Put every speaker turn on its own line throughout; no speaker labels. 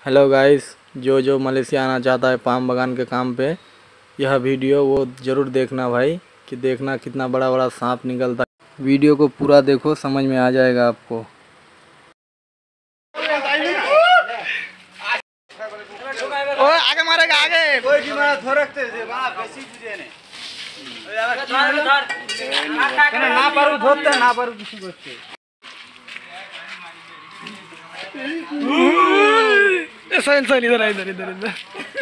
Hello guys, जो Malaysia आना चाहता है पाम बागान के काम पे, यह वीडियो वो ज़रूर देखना भाई, कि देखना कितना बड़ा बड़ा सांप निकलता है। वीडियो को पूरा देखो, समझ में आ जाएगा आपको। आगे मारेगा, आगे कोई भी मारा थोरकते जे बा बेसी बुझे ने ना पारू धोते ना पारू किसी गोष्टी ऐसा इधर इधर इधर इधर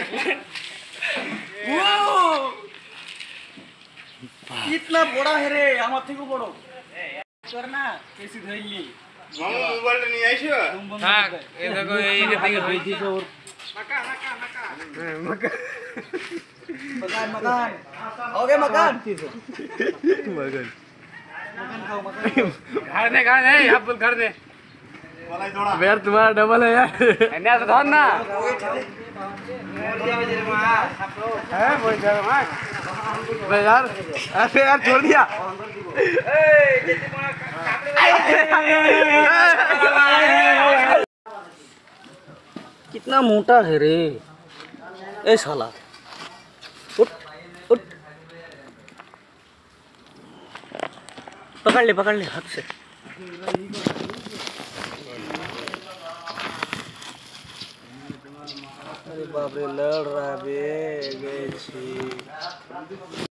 इतना बड़ा है रे, हम अथी को बड़ो करना कैसी धइली मामू मोबाइल नहीं आइछो। हां ए देखो ए देखो होई थी और मका मकान हो गए मकान घर दे आप बोल घर दे यार, तुम्हारा डबल है यार। तो धर ना है यार, ऐसे यार छोड़ दिया। कितना मोटा है रे ए साला। उठ उठ, पकड़ ले हाथ से। अरे बाप रे, लड़ रहा है बे।